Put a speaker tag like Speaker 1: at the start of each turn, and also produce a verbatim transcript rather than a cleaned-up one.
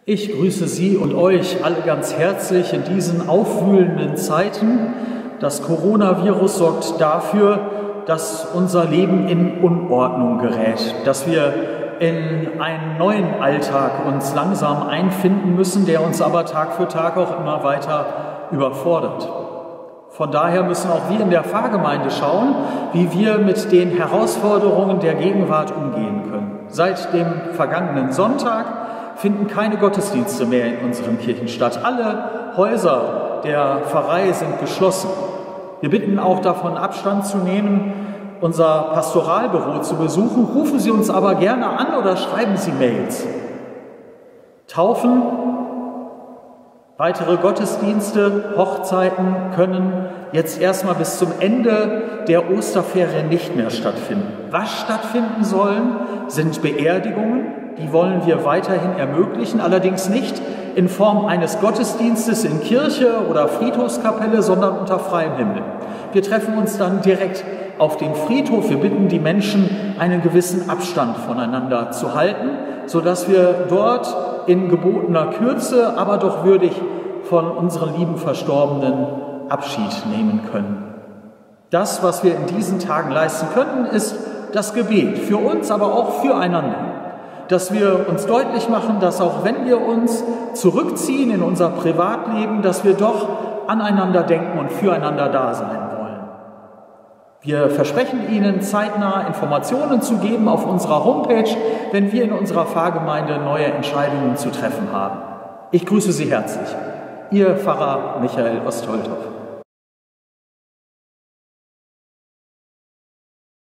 Speaker 1: Ich grüße Sie und euch alle ganz herzlich in diesen aufwühlenden Zeiten. Das Coronavirus sorgt dafür, dass unser Leben in Unordnung gerät, dass wir in einen neuen Alltag uns langsam einfinden müssen, der uns aber Tag für Tag auch immer weiter überfordert. Von daher müssen auch wir in der Pfarrgemeinde schauen, wie wir mit den Herausforderungen der Gegenwart umgehen können. Seit dem vergangenen Sonntag finden keine Gottesdienste mehr in unseren Kirchen statt. Alle Häuser der Pfarrei sind geschlossen. Wir bitten auch davon, Abstand zu nehmen, unser Pastoralbüro zu besuchen. Rufen Sie uns aber gerne an oder schreiben Sie Mails. Taufen, weitere Gottesdienste, Hochzeiten können jetzt erstmal bis zum Ende der Osterferien nicht mehr stattfinden. Was stattfinden sollen, sind Beerdigungen. Die wollen wir weiterhin ermöglichen, allerdings nicht in Form eines Gottesdienstes in Kirche oder Friedhofskapelle, sondern unter freiem Himmel. Wir treffen uns dann direkt auf dem Friedhof. Wir bitten die Menschen, einen gewissen Abstand voneinander zu halten, sodass wir dort in gebotener Kürze, aber doch würdig von unseren lieben Verstorbenen Abschied nehmen können. Das, was wir in diesen Tagen leisten können, ist das Gebet für uns, aber auch füreinander. Dass wir uns deutlich machen, dass auch wenn wir uns zurückziehen in unser Privatleben, dass wir doch aneinander denken und füreinander da sein wollen. Wir versprechen Ihnen, zeitnah Informationen zu geben auf unserer Homepage, wenn wir in unserer Pfarrgemeinde neue Entscheidungen zu treffen haben. Ich grüße Sie herzlich. Ihr Pfarrer Michael Ostholthoff.